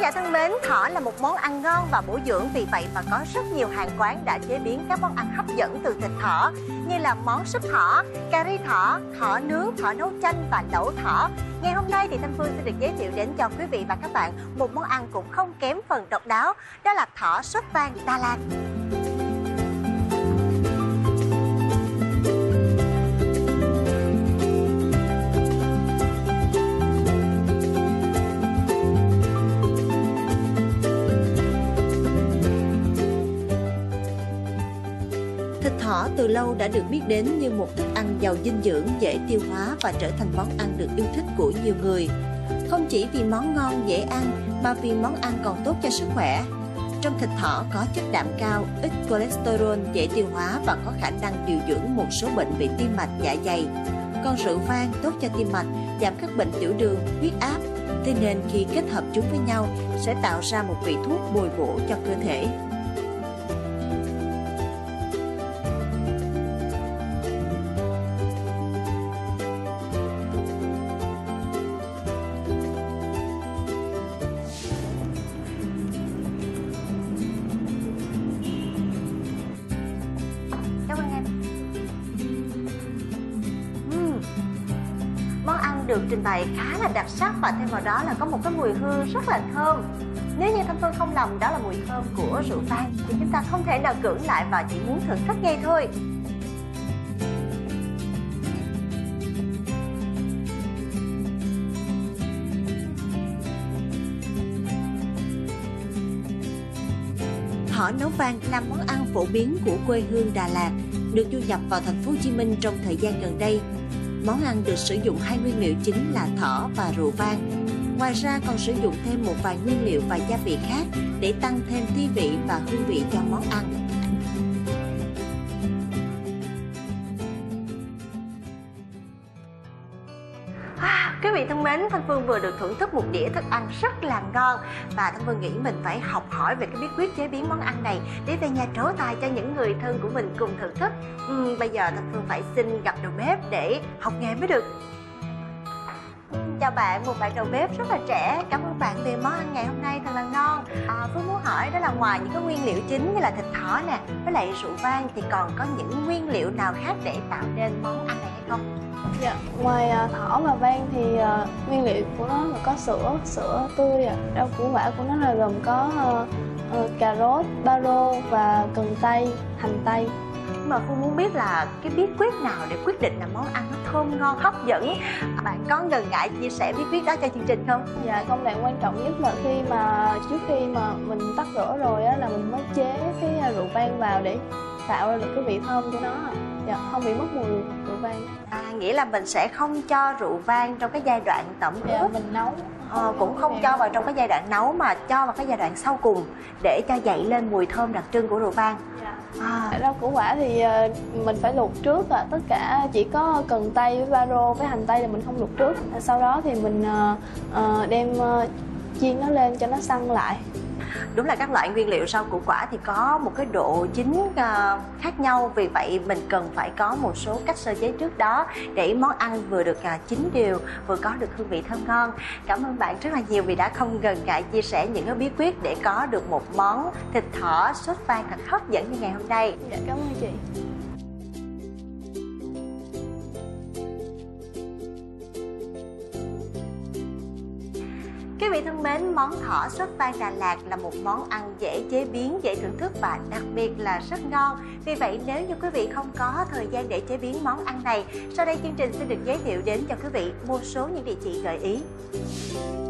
giả thân mến, thỏ là một món ăn ngon và bổ dưỡng, vì vậy mà có rất nhiều hàng quán đã chế biến các món ăn hấp dẫn từ thịt thỏ, như là món súp thỏ, cà ri thỏ, thỏ nướng, thỏ nấu chanh và lẩu thỏ. Ngày hôm nay thì Thanh Phương sẽ được giới thiệu đến cho quý vị và các bạn một món ăn cũng không kém phần độc đáo, đó là thỏ sốt vang Đà Lạt. Thịt thỏ từ lâu đã được biết đến như một thức ăn giàu dinh dưỡng, dễ tiêu hóa và trở thành món ăn được yêu thích của nhiều người. Không chỉ vì món ngon dễ ăn mà vì món ăn còn tốt cho sức khỏe. Trong thịt thỏ có chất đạm cao, ít cholesterol, dễ tiêu hóa và có khả năng điều dưỡng một số bệnh về tim mạch, dạ dày. Còn rượu vang tốt cho tim mạch, giảm các bệnh tiểu đường, huyết áp. Thế nên khi kết hợp chúng với nhau sẽ tạo ra một vị thuốc bồi bổ cho cơ thể. Món ăn được trình bày khá là đặc sắc và thêm vào đó là có một cái mùi hương rất là thơm. Nếu như Thanh Phương không lầm đó là mùi thơm của rượu vang thì chúng ta không thể nào cưỡng lại và chỉ muốn thưởng thức ngay thôi. Thỏ nấu vang là món ăn phổ biến của quê hương Đà Lạt, được du nhập vào thành phố Hồ Chí Minh trong thời gian gần đây. Món ăn được sử dụng hai nguyên liệu chính là thỏ và rượu vang. Ngoài ra còn sử dụng thêm một vài nguyên liệu và gia vị khác để tăng thêm thi vị và hương vị cho món ăn. Quý vị thân mến, Thanh Phương vừa được thưởng thức một đĩa thức ăn rất là ngon và Thanh Phương nghĩ mình phải học hỏi về cái bí quyết chế biến món ăn này để về nhà trổ tài cho những người thân của mình cùng thưởng thức. Bây giờ Thanh Phương phải xin gặp đầu bếp để học nghề mới được. Chào bạn, một bạn đầu bếp rất là trẻ. Cảm ơn bạn vì món ăn ngày hôm nay thật là ngon. Phương muốn hỏi đó là ngoài những cái nguyên liệu chính như là thịt thỏ nè, với lại rượu vang thì còn có những nguyên liệu nào khác để tạo nên món ăn này hay không? Dạ, ngoài thỏ và vang thì nguyên liệu của nó là có sữa tươi, rau củ quả của nó là gồm có cà rốt, baro và cần tây, hành tây. Mà Phương muốn biết là cái bí quyết nào để quyết định là món ăn nó thơm ngon, hấp dẫn. Bạn có ngần ngại chia sẻ bí quyết đó cho chương trình không? Dạ, công đoạn quan trọng nhất là trước khi mà mình tắt lửa rồi á, là mình mới chế cái rượu vang vào để tạo ra được cái vị thơm của nó. Dạ, không bị mất mùi rượu vang. Nghĩa là mình sẽ không cho rượu vang trong cái giai đoạn tẩm ướp. Dạ, mình nấu. Cũng không cho vào trong cái giai đoạn nấu mà cho vào cái giai đoạn sau cùng để cho dậy lên mùi thơm đặc trưng của rượu vang. Rau củ quả thì mình phải luộc trước, tất cả chỉ có cần tây với baro với hành tây là mình không luộc trước. Sau đó thì mình đem chiên nó lên cho nó săn lại. Đúng là các loại nguyên liệu rau củ quả thì có một cái độ chín khác nhau, vì vậy mình cần phải có một số cách sơ chế trước đó để món ăn vừa được chín đều, vừa có được hương vị thơm ngon. Cảm ơn bạn rất là nhiều vì đã không ngần ngại chia sẻ những cái bí quyết để có được một món thịt thỏ sốt vang thật hấp dẫn như ngày hôm nay. Dạ, cảm ơn chị. Quý vị thân mến, món thỏ sốt vang Đà Lạt là một món ăn dễ chế biến, dễ thưởng thức và đặc biệt là rất ngon. Vì vậy nếu như quý vị không có thời gian để chế biến món ăn này, sau đây chương trình sẽ được giới thiệu đến cho quý vị một số những địa chỉ gợi ý.